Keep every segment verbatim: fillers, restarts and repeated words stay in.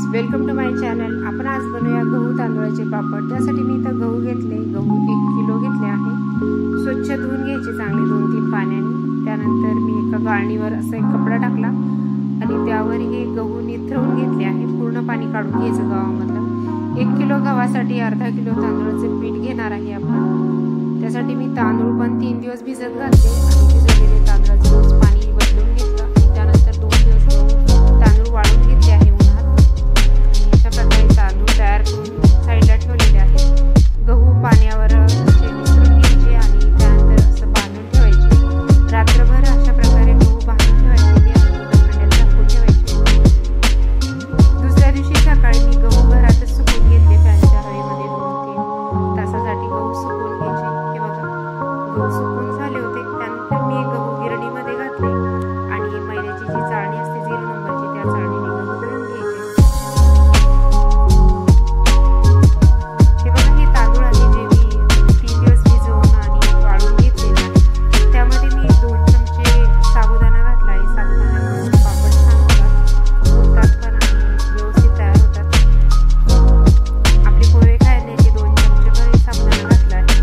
Welcome to my channel. आपण आज बनवूया गहू तांदूळाचे पापड। त्यासाठी मी इथं गहू घेतले, गहू एक किलो घेतले आहे। स्वच्छ धुवून घ्यायचे चांगले दोन तीन पाण्याने। त्यानंतर मी एका गाळणीवर असा एक कपडा टाकला आणि त्यावर हे गहू निथळून घेतले आहे। पूर्ण पाणी काढून घ्यायचं गव्हामधलं। एक किलो गव्हासाठी अर्धा किलो तांदूळाचे पीठ घेणार आहे आपण। त्यासाठी मी तांदूळ पण तीन दिवस भिजत घातले आणि भिजवलेले तांदळाचे रोज पाणी बदलून घेतलं आणि त्यानंतर दोन दिवस तांदूळ वाळून घेतले आहे उन्हात। आणि अशा प्रकारे तांदूळ तयार करून साईडला ठेवलेले आहेत। गहू पाण्यावर असे मिसळून घ्यायचे आणि त्यानंतर असं बांधून ठेवायचे। रात्रभर अशा प्रकारे गहू बांधून ठेवायचे आणि भांड्यात झाकून ठेवायचे। दुसऱ्या दिवशी सकाळी मी गहू घरातच सुकून घेतले फॅनच्या हवेमध्ये दोन तीन तासासाठी गहू सुकून घ्यायचे। हे बघा गहू सुकून झाले होते। त्यानंतर मी गहू गिरणीमध्ये घातले आणि मैद्याची जी चाळणी असते झिरो नंबरची त्या चाळणीने गहू दळून घ्यायचे। हे बघा हे तांदूळ आहे जे मी तीन दिवस भिजवून आणि वाळून घेतलेले आहे। त्यामध्ये मी दोन चमचे साबुदाणा घातला आहे। साबुदाण्यामुळे पापड छान होतात, फुलतात पण आणि व्यवस्थित तयार होतात। आपले पोहे खायचे दोन चमचे भर साबुदाणा घातला आहे।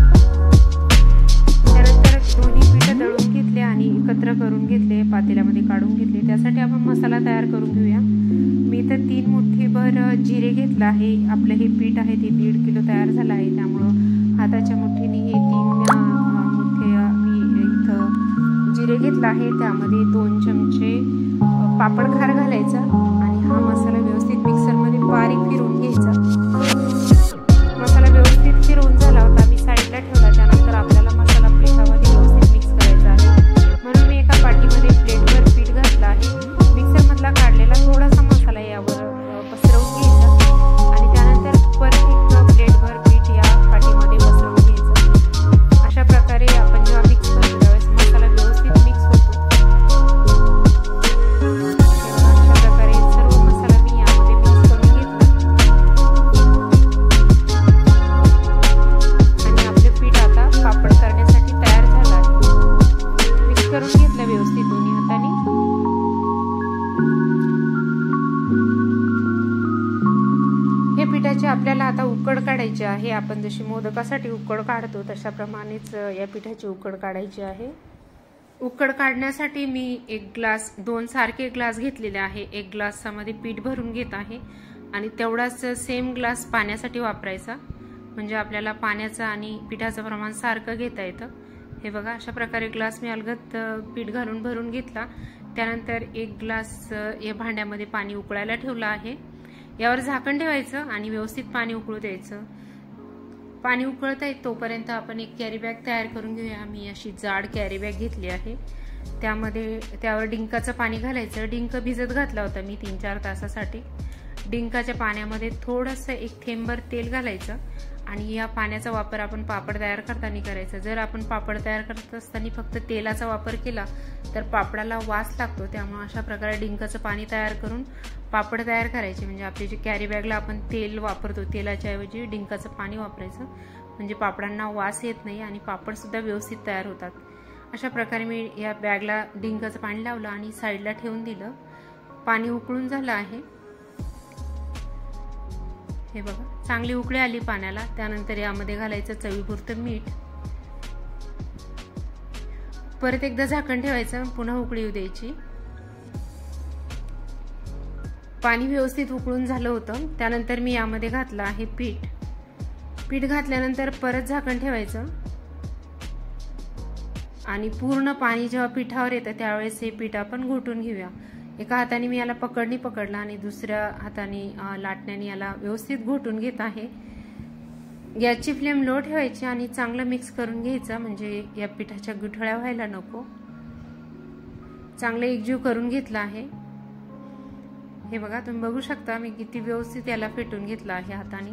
त्यानंतर दोन्ही पीठ दळून घेतले आणि एकत्र करून घेतले, पातेल्यामध्ये काढून घेतले। त्यासाठी आपण मसाला तयार करून घेऊया। मी तर तीन मुठ्ठीभर जिरे घेतला आहे। आपलं हे पीठ आहे ते दीड किलो तयार झालं आहे, त्यामुळं हाताच्या मुठीने हे तीन मुठ्ठे मी इथं जिरे घेतला आहे। त्यामध्ये दोन चमचे पापड खार घालायचा आणि हा मसाला व्यवस्थित मिक्सरमध्ये बारीक फिरवून घ्यायचा। मसाला व्यवस्थित फिरवून झाला होता, मी साईडला ठेवला। त्यानंतर आपल्याला मसाला पिठामध्ये व्यवस्थित मिक्स करायचा आहे, म्हणून मी एका पाटीमध्ये प्लेटवर पीठ घातलं आहे। मिक्सरमधला काढलेला थोडासा मसाला यावर पसरवून घ्यायचा आणि त्यानंतर परत एक प्लेटभर पीठ या पाटीमध्ये पसरवून घ्यायचं। अशा प्रकारे आपण जेव्हा मिक्स करतो त्यावेळेस मसाला व्यवस्थित मिक्स होतो। अशा प्रकारे सर्व मसाला मी यामध्ये मिक्स करून घेतला आणि आपले पीठ आता पापड करण्यासाठी तयार झालं आहे। मिक्स करून घेतलं व्यवस्थित दोन्ही हाताने। हे पिठाची आपल्याला आता उकड काढायची आहे। आपण जशी मोदकासाठी उकड काढतो तशा प्रमाणेच या पिठाची उकड काढायची आहे। उकड काढण्यासाठी मी एक ग्लास दोन सारखे ग्लास घेतलेले आहे। एक ग्लासामध्ये पीठ भरून घेत आहे आणि तेवढाच सेम ग्लास पाण्यासाठी वापरायचा, म्हणजे आपल्याला पाण्याचं आणि पिठाचं प्रमाण सारखं घेता येतं। हे बघा अशा प्रकारे ग्लास मी अलगद पीठ घालून भरून घेतला। त्यानंतर एक ग्लास या भांड्यामध्ये पाणी उकळायला ठेवलं आहे। यावर झाकण ठेवायचं आणि व्यवस्थित पाणी उकळू द्यायचं। पाणी उकळत आहे तोपर्यंत आपण एक कॅरी बॅग तयार करून घेऊया। मी अशी जाड कॅरी बॅग घेतली आहे। त्यामध्ये त्यावर डिंकाचं पाणी घालायचं। डिंक भिजत घातला होता मी तीन चार तासासाठी। डिंकाच्या पाण्यामध्ये थोडंसं एक थेंबर तेल घालायचं आणि या पाण्याचा वापर आपण पापड तयार करताना करायचा। जर आपण पापड तयार करत असताना फक्त तेलाचा वापर केला तर पापडाला वास लागतो, त्यामुळे अशा प्रकारे डिंकाचं पाणी तयार करून पापड तयार करायचे। म्हणजे आपली जी कॅरी बॅगला आपण तेल वापरतो तेलाच्या ऐवजी डिंकाचं पाणी वापरायचं, म्हणजे पापडांना वास येत नाही आणि पापड सुद्धा व्यवस्थित तयार होतात। अशा प्रकारे मी या बॅगला डिंकाचं पाणी लावलं आणि साईडला ठेवून दिलं। पाणी उकळून झालं आहे। हे बघा चांगली उकळी आली पाण्याला। त्यानंतर यामध्ये घालायचं चवीपुरतं मीठ। परत एकदा झाकण ठेवायचं, पुन्हा उकळी येऊ द्यायची। पाणी व्यवस्थित उकळून झालं होतं। त्यानंतर मी यामध्ये घातलं आहे पीठ। पीठ घातल्यानंतर परत झाकण ठेवायचं आणि पूर्ण पाणी जेव्हा पिठावर येतं त्यावेळेस हे पीठ आपण घोटून घेऊया। एका हाताने मी याला पकडणी पकडला आणि दुसऱ्या हाताने लाटण्याने याला व्यवस्थित घोटून घेत आहे। गॅसची फ्लेम लो ठेवायची आणि चांगलं मिक्स करून घ्यायचं, म्हणजे या पिठाच्या गुठळ्या व्हायला नको। चांगलं एकजीव करून घेतलं आहे। हे बघा तुम्ही बघू शकता मी किती व्यवस्थित याला फेटून घेतलं आहे हाताने।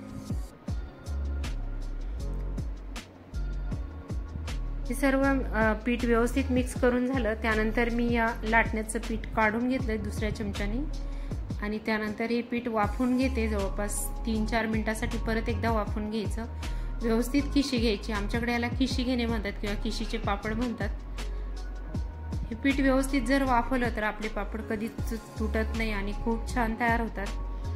हे सर्व पीठ व्यवस्थित मिक्स करून झालं। त्यानंतर मी या लाटण्याचं पीठ काढून घेतलं दुसऱ्या चमच्याने आणि त्यानंतर हे पीठ वाफवून घेते जवळपास तीन चार मिनिटासाठी। परत एकदा वाफवून घ्यायचं, व्यवस्थित खिशी घ्यायची। आमच्याकडे याला खिशी घेणे म्हणतात किंवा खिशीचे पापड म्हणतात। हे पीठ व्यवस्थित जर वाफवलं तर आपले पापड कधीच तुटत नाही आणि खूप छान तयार होतात.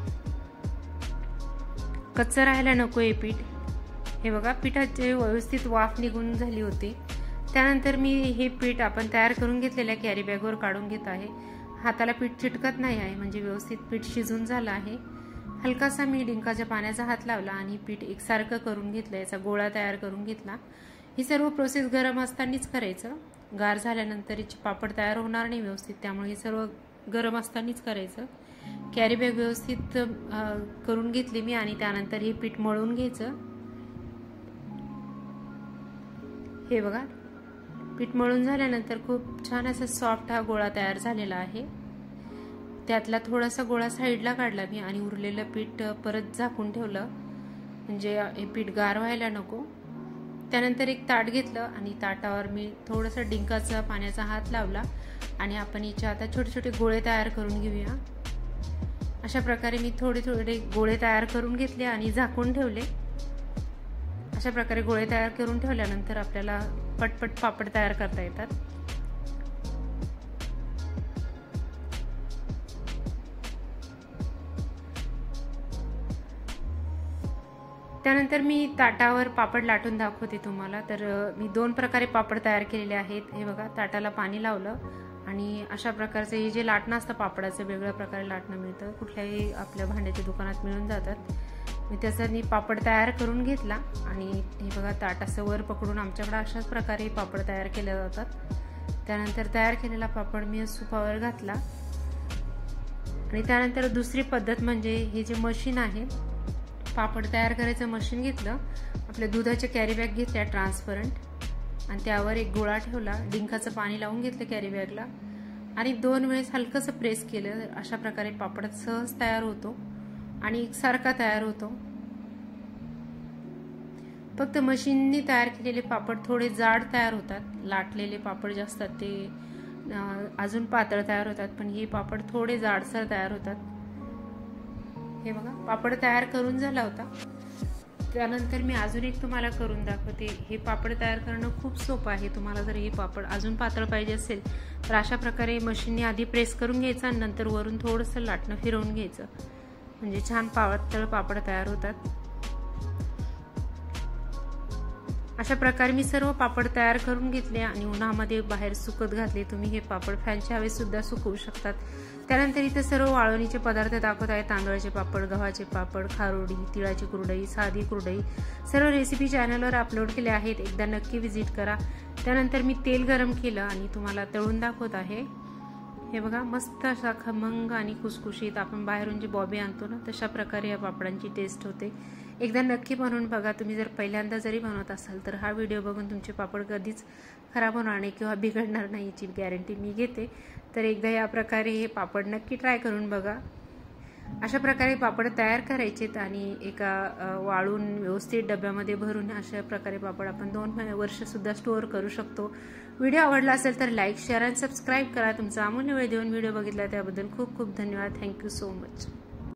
कच्चं राहायला नको हे पीठ. हे बघा पिठाचे व्यवस्थित वाफ निघून झाली होती. त्यानंतर मी हे पीठ आपण तयार करून घेतलेल्या कॅरी बॅगवर काढून घेत आहे. हाताला पीठ चिटकत नाही आहे म्हणजे व्यवस्थित पीठ शिजून झालं आहे. हलकासा मी डिंकाच्या पाण्याचा हात लावला आणि पीठ एकसारखं करून घेतलं. याचा गोळा तयार करून घेतला. ही सर्व प्रोसेस गरम असतानाच करायचं. गार झाल्यानंतर याचे पापड तयार होणार नाही व्यवस्थित, त्यामुळे हे सर्व गरम असतानाच करायचं. कॅरी बॅग व्यवस्थित करून घेतली मी आणि त्यानंतर हे पीठ मळून घ्यायचं. हे बघा पीठ मळून झाल्यानंतर खूप छान असा सॉफ्ट हा गोळा तयार झालेला आहे. त्यातला थोडासा गोळा साईडला काढला मी आणि उरलेलं पीठ परत झाकून ठेवलं म्हणजे हे पीठ गार व्हायला नको. त्यानंतर एक ताट घेतलं आणि ताटावर मी थोडंसं डिंकाचा पाण्याचा हात लावला आणि आपण याचे आता छोटे छोटे गोळे तयार करून घेऊया. अशा प्रकारे मी थोडे थोडे गोळे तयार करून घेतले आणि झाकून ठेवले. अशा प्रकारे गोळे तयार करून ठेवल्यानंतर आपल्याला पटपट पापड तयार करता येतात. त्यानंतर मी ताटावर पापड लाटून दाखवते तुम्हाला. तर मी दोन प्रकारे पापड तयार केलेले आहेत. हे बघा ताटाला पाणी लावलं आणि अशा प्रकारचे हे जे लाटणं असतं पापडाचं वेगळ्या प्रकारे लाटणं मिळतं, कुठल्याही आपल्या भांड्याच्या दुकानात मिळून जातात. मी त्याचा मी पापड तयार करून घेतला आणि हे बघा ताट असं वर पकडून आमच्याकडे अशाच प्रकारे पापड तयार केले जातात. त्यानंतर तयार केलेला पापड मी सुपावर घातला आणि त्यानंतर दुसरी पद्धत म्हणजे हे जे मशीन आहे पापड तयार करायचं मशीन घेतलं. आपल्या दुधाच्या कॅरी बॅग घेतल्या ट्रान्सपरंट आणि त्यावर एक गोळा ठेवला. डिंकाचं पाणी लावून घेतलं कॅरी बॅगला आणि दोन वेळेस हलकंसं प्रेस केलं. अशा प्रकारे पापड सहज तयार होतो आणि एकसारखा तयार होतो. फक्त मशीनने तयार केलेले पापड थोडे जाड तयार होतात. लाटलेले पापड जे असतात ते अजून पातळ तयार होतात, पण हे पापड थोडे जाडसर तयार होतात. हे बघा पापड तयार करून झाला होता. त्यानंतर मी अजून एक तुम्हाला करून दाखवते. हे पापड तयार करणं खूप सोपं आहे. तुम्हाला जर हे पापड अजून पातळ पाहिजे असेल तर अशा प्रकारे मशीनने आधी प्रेस करून घ्यायचं आणि नंतर वरून थोडंसं लाटणं फिरवून घ्यायचं म्हणजे छान पातळ पापड तयार होतात. अशा प्रकारे मी सर्व पापड तयार करून घेतले आणि उन्हामध्ये बाहेर सुकत घातले. तुम्ही हे पापड फॅनच्या हवेत सुद्धा सुकवू शकतात. त्यानंतर इथे सर्व वाळवणीचे पदार्थ दाखवत आहे. तांदळाचे पापड, गव्हाचे पापड, खारोडी, तिळाची कुरडई, साधी कुरडई सर्व रेसिपी चॅनलवर अपलोड केले आहेत. एकदा नक्की व्हिजिट करा. त्यानंतर मी तेल गरम केलं आणि तुम्हाला तळून दाखवत आहे. हे बघा मस्त असा खमंग आणि खुसखुशीत आपण बाहेरून जे बॉबी आणतो ना तशा प्रकारे या पापडांची टेस्ट होते. एकदा नक्की बनवून बघा. तुम्ही जर पहिल्यांदा जरी बनवत असाल तर हा व्हिडिओ बघून तुमचे पापड कधीच खराब होणार नाही किंवा बिघडणार नाही याची गॅरंटी मी घेते. तर एकदा या प्रकारे हे पापड नक्की ट्राय करून बघा. अशा प्रकारे पापड तयार करायचेत आणि एका वाळून व्यवस्थित डब्यामध्ये भरून अशा प्रकारे पापड आपण दोन वर्ष सुद्धा स्टोअर करू शकतो. व्हिडिओ आवडला असेल तर लाईक, शेअर आणि सबस्क्राईब करा. तुमचा अमूल्य वेळ देऊन व्हिडिओ बघितला त्याबद्दल खूप खूप धन्यवाद. Thank you so much.